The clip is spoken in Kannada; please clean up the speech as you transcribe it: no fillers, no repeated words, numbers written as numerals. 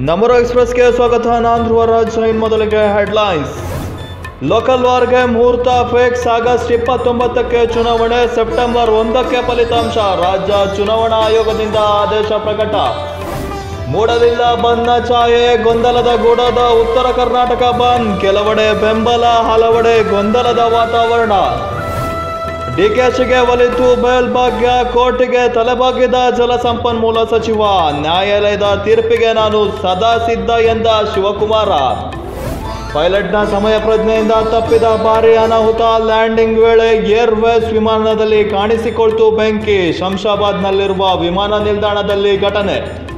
ನಮರೋ ಎಕ್ಸ್‌ಪ್ರೆಸ್‌ಗೆ ಸ್ವಾಗತ. ನಾನು ಧ್ರುವರಾಜ್. ಮೊದಲಿಗೆ ಹೆಡ್ಲೈನ್ಸ್. ಲೋಕಲ್ ವಾರ್ಗೆ ಮುಹೂರ್ತ ಫಿಕ್ಸ್. ಆಗಸ್ಟ್ 29ಕ್ಕೆ ಚುನಾವಣೆ, ಸೆಪ್ಟೆಂಬರ್ 1ಕ್ಕೆ ಫಲಿತಾಂಶ. ರಾಜ್ಯ ಚುನಾವಣಾ ಆಯೋಗದಿಂದ ಆದೇಶ ಪ್ರಕಟ. ಮೂಡಲಿಲ್ಲ ಬಂದ್ನ ಛಾಯೆ, ಗೊಂದಲದ ಗೂಡಾದ ಉತ್ತರ ಕರ್ನಾಟಕ ಬಂದ್. ಕೆಲವೆಡೆ ಬೆಂಬಲ, ಹಲವೆಡೆ ಗೊಂದಲದ ವಾತಾವರಣ. ಡಿಕೆಶಿಗೆ ಒಲಿತು ಬಯಲ್ಭಾಗ್ಯ, ಕೋರ್ಟಿಗೆ ತಲೆಬಾಗಿದ ಜಲಸಂಪನ್ಮೂಲ ಸಚಿವ. ನ್ಯಾಯಾಲಯದ ತೀರ್ಪಿಗೆ ನಾನು ಸದಾ ಸಿದ್ಧ ಎಂದ ಶಿವಕುಮಾರ. ಪೈಲಟ್ನ ಸಮಯ ಪ್ರಜ್ಞೆಯಿಂದ ತಪ್ಪಿದ ಭಾರೀ ಅನಾಹುತ. ಲ್ಯಾಂಡಿಂಗ್ ವೇಳೆ ಏರ್ವೇಸ್ ವಿಮಾನದಲ್ಲಿ ಕಾಣಿಸಿಕೊಳ್ತು ಬೆಂಕಿ. ಶಂಷಾಬಾದ್ನಲ್ಲಿರುವ ವಿಮಾನ ನಿಲ್ದಾಣದಲ್ಲಿ ಘಟನೆ.